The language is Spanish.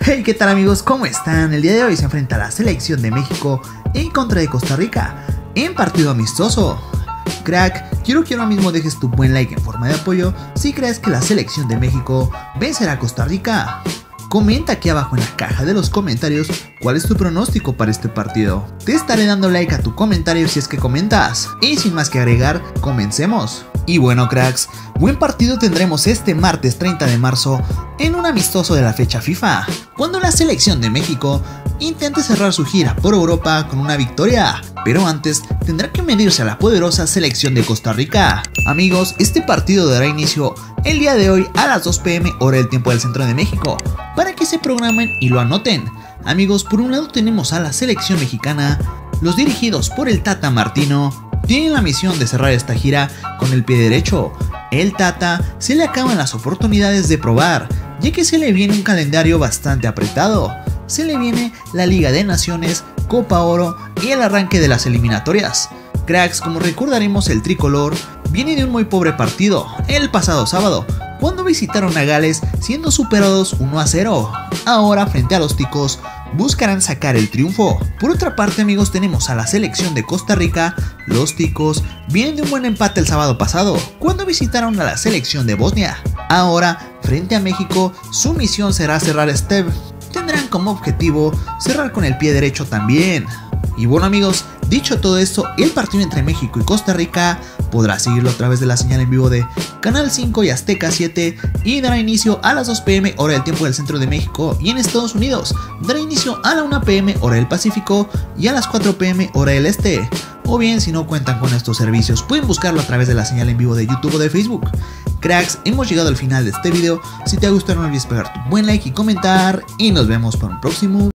Hey, ¿qué tal amigos? ¿Cómo están? El día de hoy se enfrenta la selección de México en contra de Costa Rica en partido amistoso. Crack, quiero que ahora mismo dejes tu buen like en forma de apoyo si crees que la selección de México vencerá a Costa Rica. Comenta aquí abajo en la caja de los comentarios cuál es tu pronóstico para este partido. Te estaré dando like a tu comentario si es que comentas. Y sin más que agregar, comencemos. Y bueno cracks, buen partido tendremos este martes 30 de marzo en un amistoso de la fecha FIFA, cuando la selección de México intente cerrar su gira por Europa con una victoria, pero antes tendrá que medirse a la poderosa selección de Costa Rica. Amigos, este partido dará inicio el día de hoy a las 2 p.m. hora del tiempo del centro de México, para que se programen y lo anoten. Amigos, por un lado tenemos a la selección mexicana, los dirigidos por el Tata Martino. Tienen la misión de cerrar esta gira con el pie derecho. El Tata se le acaban las oportunidades de probar, ya que se le viene un calendario bastante apretado. Se le viene la Liga de Naciones, Copa Oro y el arranque de las eliminatorias. Cracks, como recordaremos, el tricolor viene de un muy pobre partido el pasado sábado, cuando visitaron a Gales siendo superados 1-0. Ahora, frente a los ticos, buscarán sacar el triunfo. Por otra parte amigos, tenemos a la selección de Costa Rica. Los ticos vienen de un buen empate el sábado pasado, cuando visitaron a la selección de Bosnia. Ahora, frente a México, su misión será cerrar este. Tendrán como objetivo cerrar con el pie derecho también. Y bueno amigos, dicho todo esto, el partido entre México y Costa Rica podrá seguirlo a través de la señal en vivo de Canal 5 y Azteca 7 y dará inicio a las 2 p.m. hora del tiempo del centro de México, y en Estados Unidos dará inicio a la 1 p.m. hora del Pacífico y a las 4 p.m. hora del Este. O bien, si no cuentan con estos servicios, pueden buscarlo a través de la señal en vivo de YouTube o de Facebook. Cracks, hemos llegado al final de este video. Si te ha gustado no olvides pegar tu buen like y comentar, y nos vemos para un próximo